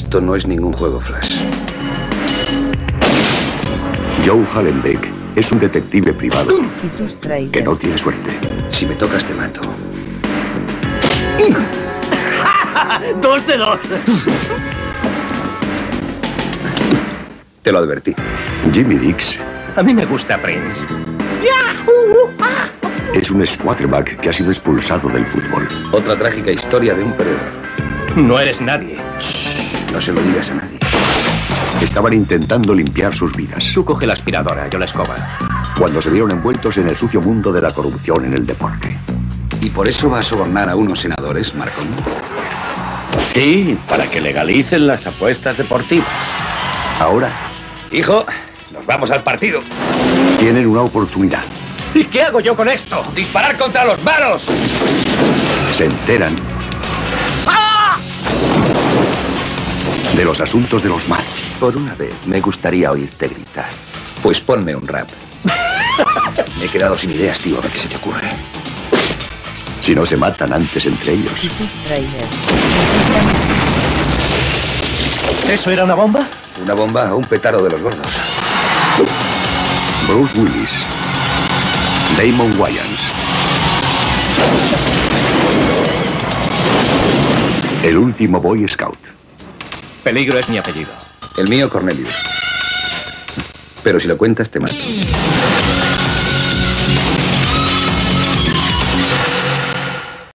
Esto no es ningún juego Flash. Joe Hallenbeck es un detective privado que no tiene suerte. Si me tocas, te mato. 2 de 2. Te lo advertí. Jimmy Dix A mí me gusta Prince. es un quarterback que ha sido expulsado del fútbol. Otra trágica historia de un perdedor. No eres nadie. No se lo digas a nadie. Estaban intentando limpiar sus vidas Tú coge la aspiradora, yo la escoba. cuando se vieron envueltos en el sucio mundo de la corrupción en el deporte. ¿Y por eso va a sobornar a unos senadores, Marcon? Sí, para que legalicen las apuestas deportivas. Ahora Hijo, nos vamos al partido. tienen una oportunidad. ¿Y qué hago yo con esto? ¡Disparar contra los malos! Se enteran de los asuntos de los malos. Por una vez, me gustaría oírte gritar. Pues ponme un rap. Me he quedado sin ideas, tío. A ver qué se te ocurre. Si no se matan antes entre ellos. ¿Eso era una bomba? Una bomba o un petardo de los gordos. Bruce Willis, Damon Wayans, el último Boy Scout. Peligro es mi apellido. El mío, Cornelius. Pero si lo cuentas, te mato.